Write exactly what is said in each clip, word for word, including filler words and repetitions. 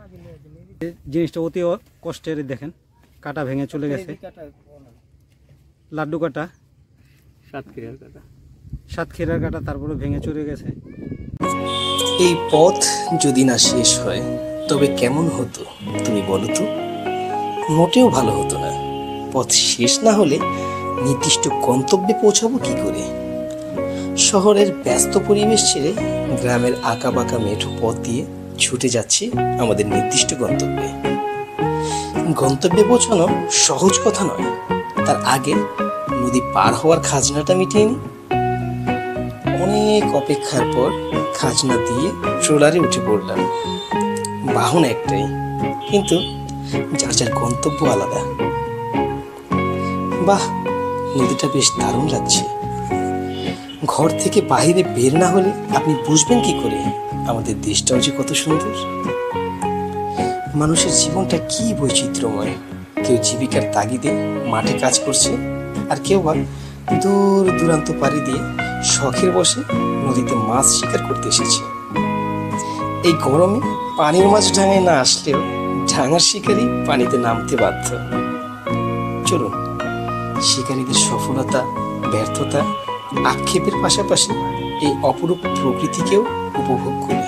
জিনিসটা অতি কষ্টের, দেখেন কাটা ভেঙে চলে গেছে। লাড্ডু কাটা, সাতক্ষীরার কাটা, সাতক্ষীরার কাটা তারপরে ভেঙে চলে গেছে। এই পথ যদি না শেষ হয় তবে কেমন হতো তুমি বলো তো? মোটেও ভালো হতো না। পথ শেষ না হলে নির্দিষ্ট গন্তব্যে পৌঁছাবো কি করে? শহরের ব্যস্ত পরিবেশ ছেড়ে গ্রামের আঁকা বাঁকা মেঠো পথ দিয়ে ছুটে যাচ্ছি আমাদের নির্দিষ্ট গন্তব্যে। গন্তব্যে পৌঁছানো সহজ কথা নয়, তার আগে নদী পার হওয়ার খাজনাটা মিটিয়ে নি। অনেক অপেক্ষার পর খাজনা দিয়ে ট্রলারে উঠে পড়লাম। বাহন একটাই, কিন্তু যার যার গন্তব্য আলাদা। বাহ, নদীটা বেশ দারুণ লাগছে। ঘর থেকে বাইরে বের না হলে আপনি বুঝবেন কি করে আমাদের দেশটাও যে কত সুন্দর। মানুষের জীবনটা কি বৈচিত্র্যময়। কেউ জীবিকার তাগিদে মাঠে কাজ করছে, আর কেউ বা দূর দূরান্ত পাড়ি দিয়ে শখের বসে নদীতে মাছ শিকার করতে এসেছে। এই গরমে পানির মাছ ডাঙায় না আসলেও ডাঙার শিকারী পানিতে নামতে বাধ্য। চলুন শিকারীদের সফলতা, ব্যর্থতা, আক্ষেপের পাশাপাশি এই অপরূপ প্রকৃতিকেও উপভোগ করি।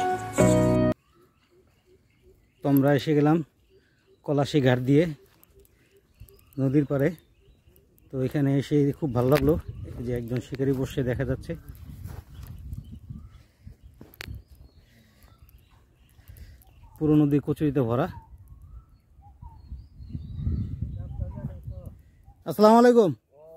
তো আমরা এসে গেলাম কলাশি ঘাট দিয়ে নদীর পাড়ে। তো এখানে এসে খুব ভালো লাগলো যে একজন শিকারী বসে দেখা যাচ্ছে। পুরো নদী কচুরিতে ভরা। আসসালামু আলাইকুম।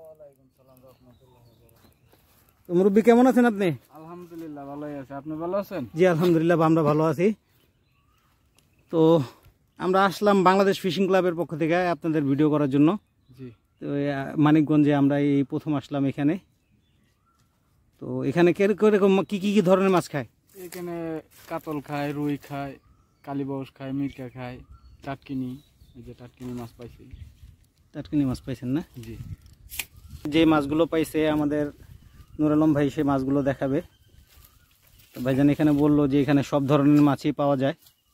মুরব্বী কেমন আছেন আপনি? আলহামদুলিল্লাহ ভালোই আছে, আপনি ভালো আছেন? জি আলহামদুলিল্লাহ আমরা ভালো আছি। তো আমরা আসলাম বাংলাদেশ ফিশিং ক্লাবের পক্ষ থেকে আপনাদের ভিডিও করার জন্য। জি। তো মানিকগঞ্জে আমরা এই প্রথম আসলাম এখানে। তো এখানে কিরকম কি কি কি ধরনের মাছ খায়? এখানে কাতল খায়, রুই খায়, কালীবাউস খায়, মিরকা খায়, টাটকিনি। এই যে টাটকিনি মাছ পাইছি। টাটকিনি মাছ পাইছেন না? জি। যে মাছগুলো পাইছে আমাদের নুর আলম ভাই সেই মাছগুলো দেখাবে। তো ভাইজান এখানে বললো যে এখানে সব ধরনের মাছই পাওয়া যায়।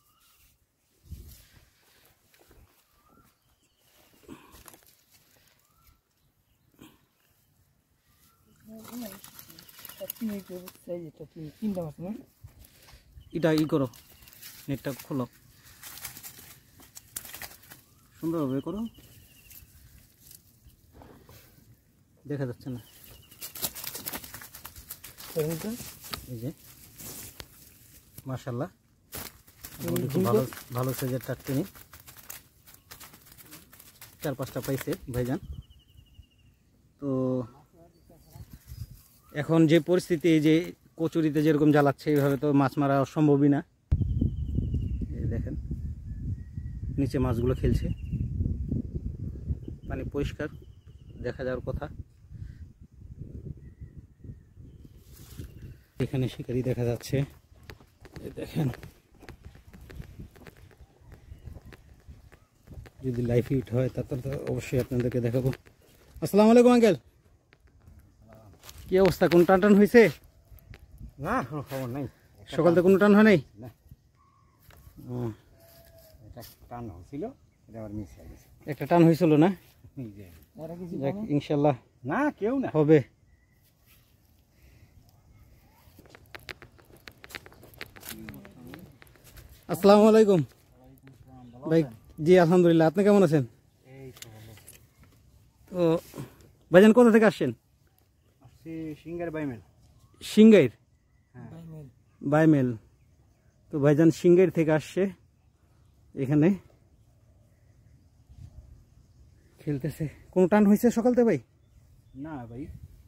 এটা ই করো, নেটটা খোলো, সুন্দরভাবে করো, দেখা যাচ্ছে না। এই যে মাশাআল্লাহ ভালো ভালো সাইজের টাটকিনি চার পাঁচটা পাইছে ভাইজান। তো এখন যে পরিস্থিতি, যে কচুরিতে যেরকম জ্বালাচ্ছে এইভাবে তো মাছ মারা সম্ভবই না। এই দেখেন নিচে মাছগুলো খেলছে, পানি পরিষ্কার দেখা যাওয়ার কথা। এখানে শিকারি দেখা যাচ্ছে, দেখেন যদি লাইভ হিট হয় তারপর তো অবশ্যই আপনাদেরকে দেখাবো। আসসালামু আলাইকুম আঙ্কেল, কি অবস্থা? কোন টান টান হয়েছে? না কোনো খবর নাই, সকাল থেকে কোনো টান হয় নাই? না, এটা টান হয়েছিল, এটা আবার মিস হয়ে গেছে। একটা টান হয়েছিল না? ইনশাল্লাহ না কেউ না হবে। আসসালামু আলাইকুম ভাই। জি আলহামদুলিল্লাহ, আপনি কেমন আছেন? তো ভাইজান কোথা থেকে আসছেন? সিঙ্গার বাইমেল। সিঙ্গাইর? বাইমেল। তো ভাইজান সিঙ্গাইর থেকে আসছে, এখানে খেলতেছে। কোন টান হয়েছে সকাল থেকে ভাই? না ভাই,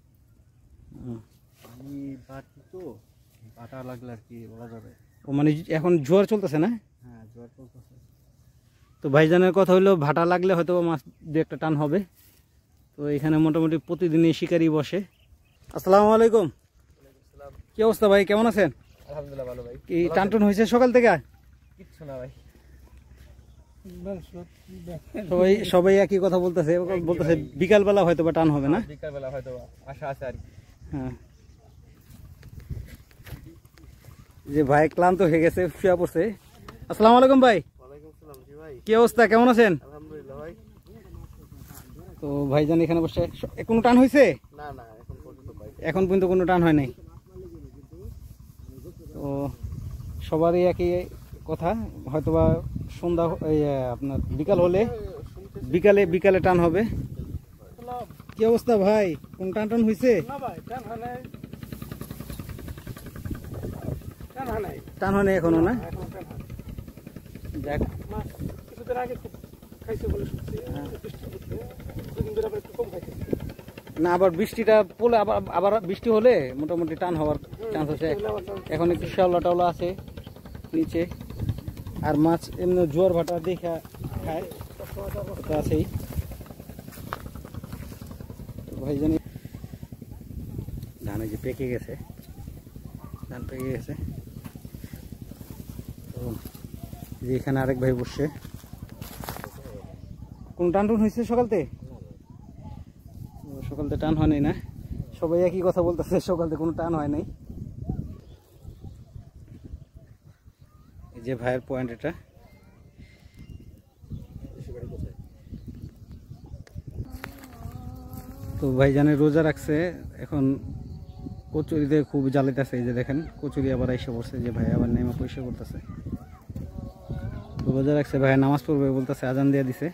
পানি বাড়তি তো, বাটা লাগলে আর কি বলা যাবে। ও মানে এখন জোয়ার চলতেছে না? হ্যাঁ জোয়ার চলতেছে। তো ভাইজানের কথা হলো ভাটা লাগলে হয়তো মাছ দু একটা টান হবে। তো এখানে মোটামুটি প্রতিদিনই শিকারি বসে। আসসালামু আলাইকুম। কি অবস্থা ভাই, কেমন আছেন? আলহামদুলিল্লাহ ভালো ভাই। কি টান টান হয়েছে সকাল থেকে? কিচ্ছু না ভাই, সবাই সবাই একই কথা বলতেছে, বলতেছে বিকাল বেলা হয়তো বা টান হবে না? বিকাল বেলা হয়তো আশা আছে আর কি। হ্যাঁ, যে ভাই ক্লান্ত হয়ে গেছে, শুয়ে পড়ছে। আসসালামু আলাইকুম ভাই। কি অবস্থা, কেমন আছেন? আলহামদুলিল্লাহ ভাই। তো ভাইজান এখানে বসে এ, কোনো টান হয়েছে? না না এখন পর্যন্ত ভাই। এখন পর্যন্ত কোনো টান হয় নাই। তো সবারই একই কথা, হয়তোবা সন্ধ্যা হ- এই, আহ, আপনার বিকাল হলে বিকালে বিকালে টান হবে। কি অবস্থা ভাই, কোন টান টান হয়েছে? না ভাই টান হয় নাই, টান হয় নাই, টান হয় নাই এখনো না? এখন টান হয়। যাক, মাছ কিছুদিন আগে খুব খাইছে বলে শুনছি, বৃষ্টি হচ্ছে দুদিন ধরে আবার একটু কম খাইছে। না আবার বৃষ্টিটা পড়লে আবার আবার বৃষ্টি হলে মোটামুটি টান হওয়ার চান্স আছে। এখন একটু শ্যাওলা টাওলা আছে নিচে, আর মাছ এমনি জোয়ার ভাটা দেখা খায়, ওটা আছেই। তো ভাই জানি ধান এই যে পেকে গেছে, ধান পেকে গেছে। তো এই যে এখানে আরেক ভাই বসছে। কোন টান টুন হয়েছে সকালতে? সকালতে টান হয় নাই না? সবাই একই কথা বলতেছে, সকালতে কোনো টান হয় নাই। এই যে ভাইয়ের পয়েন্ট এটা। তো ভাইজানের রোজা রাখছে, এখন কচুরিতে খুব জ্বালাইতেছে। এই যে দেখেন কচুরি আবার এসে পড়ছে, যে ভাই আবার নেমা পয়সা করতেছে। তো রোজা রাখছে, ভাই নামাজ পড়বে বলতেছে, আজান দিয়ে দিছে।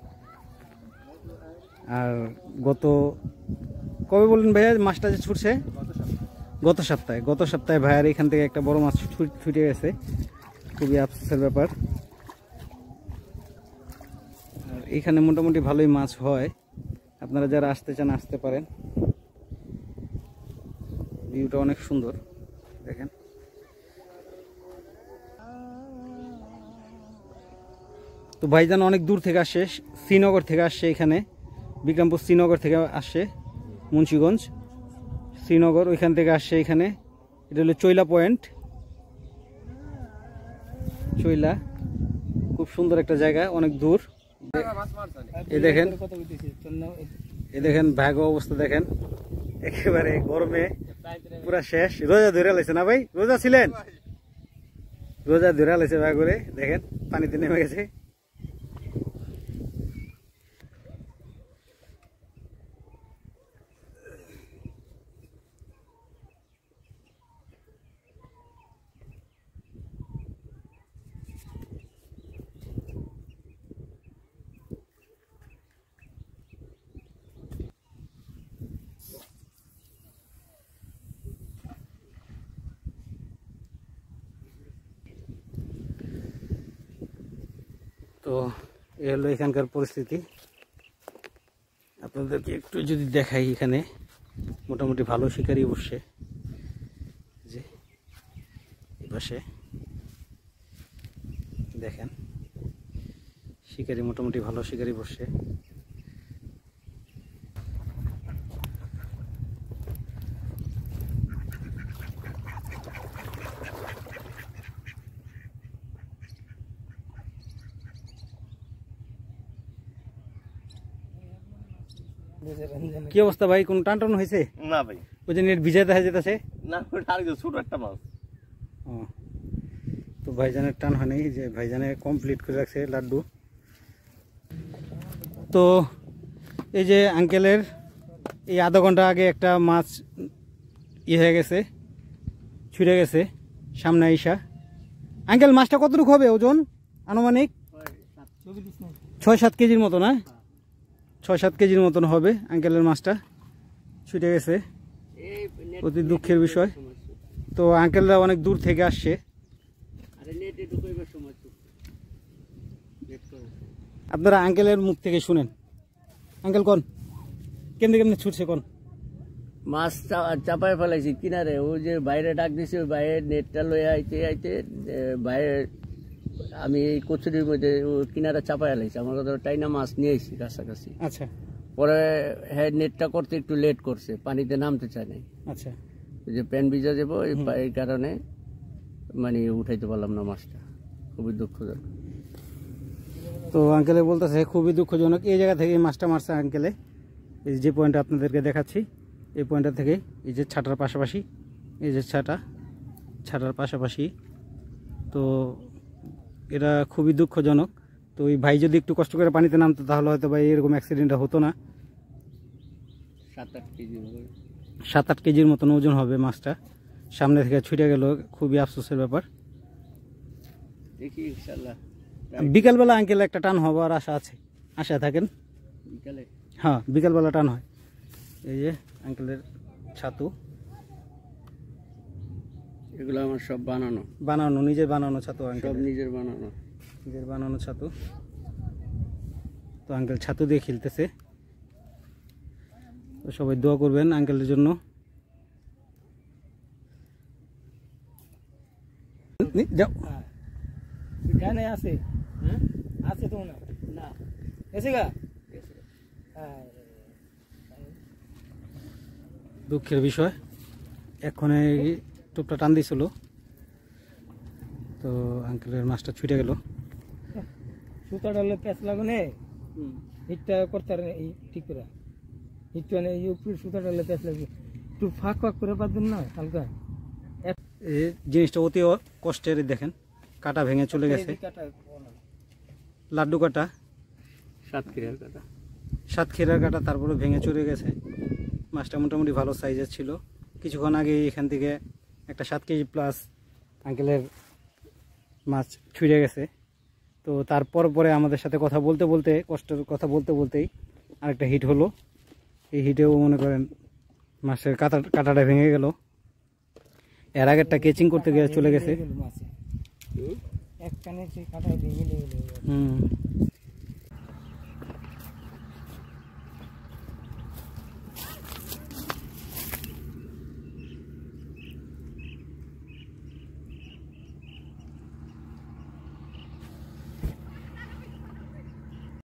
আর গত কবে বললেন ভাইয়া মাছটা যে ছুটছে? গত সপ্তাহে গত সপ্তাহে ভাইয়ার এখান থেকে একটা বড় মাছ ছুট- ছুটে গেছে, খুবই আফসোসের ব্যাপার। আর এখানে মোটামুটি ভালোই মাছ হয়, আপনারা যারা আসতে চান আসতে পারেন। ভিউটা অনেক সুন্দর, দেখেন। তো ভাইজান অনেক দূর থেকে আসছে, শ্রীনগর থেকে আসছে, এখানে বিক্রমপুর শ্রীনগর থেকে আসছে, মুন্সিগঞ্জ শ্রীনগর ওইখান থেকে আসছে এখানে। এটা হলো চৈলা পয়েন্ট, চৈলা খুব সুন্দর একটা জায়গা, অনেক দূর। এই দেখেন, এই দেখেন ভাগ অবস্থা দেখেন, একেবারে গরমে পুরা শেষ। রোজা ধরে লাইছে না ভাই? রোজা ছিলেন? রোজা ধরে লাইছে ভাগ করে, দেখেন পানিতে নেমে গেছে। তো এ হলো এখানকার পরিস্থিতি, আপনাদেরকে একটু যদি দেখাই। এখানে মোটামুটি ভালো শিকারি বসছে, যে এপাশে দেখেন শিকারি, মোটামুটি ভালো শিকারি বসছে। কি অবস্থা ভাই, কোন টান টান হয়েছে? না ভাই, ওই যে নেট ভিজাতে হয়ে যেতেছে। না ওটা আরেকটা ছোট একটা মাছ। ও, তো ভাইজানের টান হয় নাই, যে ভাইজানে কমপ্লিট করে রাখছে লাড্ডু। তো এই যে আঙ্কেলের এই আধা ঘন্টা আগে একটা মাছ ই হয়ে গেছে, ছুটে গেছে সামনে আইসা। আঙ্কেল মাছটা কতটুকু হবে ওজন আনুমানিক? ছয় সাত কেজির মতো না? ছয় সাত কেজির মতন হবে আঙ্কেলের মাছটা, ছুটে গেছে। অতি দুঃখের বিষয়। তো আঙ্কেলরা অনেক দূর থেকে আসছে। আপনারা আঙ্কেলের মুখ থেকে শুনেন। আঙ্কেল কোন কেমনে কেমনে ছুটছে কোন? মাছ চা- চাপায় ফেলাইছি কিনারে, ও যে বাইরে ডাক দিছে, ওই বাইরে নেটটা লয়ে আইতে আইতে এ, বাইরে আমি এই কচুরির মধ্যে ও কিনারে চাপায় ফেলাইছি। আমার কথা টাইনা মাছ নিয়ে আইছি কাছাকাছি। আচ্ছা পরে হ্যাঁ নেটটা করতে একটু লেট করছে, পানিতে নামতে চায় নাই। আচ্ছা। ওই যে প্যান ভিজা যাবো এই পা- এই কারণে মানে উঠাইতে পারলাম না মাছটা, খুবই দুঃখজনক। তো আঙ্কেলে বলতেছে খুবই দুঃখজনক, এই জায়গা থেকে এই মাছটা মারছে আঙ্কেলে। এই যে পয়েন্টটা আপনাদেরকে দেখাচ্ছি, এই পয়েন্টটা থেকে, এই যে ছাটার পাশাপাশি, এই যে ছাটা ছাটার পাশাপাশি। তো এটা খুবই দুঃখজনক। তো ওই ভাই যদি একটু কষ্ট করে পানিতে নামতো তাহলে হয়তো ভাই এরকম অ্যাক্সিডেন্টটা হতো না। সাত আট কেজি হবে। সাত আট কেজির মতন ওজন হবে মাছটা, সামনে থেকে ছুটে গেল, খুবই আফসোসের ব্যাপার। দেখি ইনশাল্লাহ বিকালবেলা আঙ্কেল একটা টান হবার আশা আছে, আশায় থাকেন। বিকালে হ্যাঁ বিকালবেলা টান হয়। এই যে আঙ্কেলের ছাতু, এগুলো আমার সব বানানো, বানানো নিজের বানানো ছাতু সব আঙ্কেল, নিজের বানানো। নিজের বানানো ছাতু। তো আঙ্কেল ছাতু দিয়ে খেলতেছে, তো সবাই দোয়া করবেন আঙ্কেলের জন্য। যাও এখানে আছে আছে তো না না এসে গা দুঃখের বিষয়, এখন এই টোপটা টান দিয়েছিল, তো আঙ্কেলের মাছটা ছুটে গেল। সুতা ডালে প্যাঁচ লাগানে হিটটা করতে পারে এই ঠিক করে হিটটা এই উপরে সুতা ডালে প্যাঁচ লাগবে, একটু ফাঁক ফাঁক করে পারবেন না হালকা। এই জিনিসটা অতি কষ্টের, দেখেন কাটা ভেঙে চলে গেছে, লাড্ডু কাটা, সাতক্ষীরার কথা, সাতক্ষীরার কাটা, তারপরে ভেঙে চলে গেছে। মাছটা মোটামুটি ভালো সাইজের ছিল। কিছুক্ষণ আগে এখান থেকে একটা সাত কেজি প্লাস আঙ্কেলের মাছ ছুঁড়ে গেছে। তো তারপর পরে আমাদের সাথে কথা বলতে বলতে, কষ্টের কথা বলতে বলতেই আরেকটা হিট হলো। এই হিটেও মনে করেন মাছের কাটা কাটাটা ভেঙে গেল। এর আগেরটা কেচিং করতে গিয়ে চলে গেছে। এক কানে কাটা ভেঙে হুম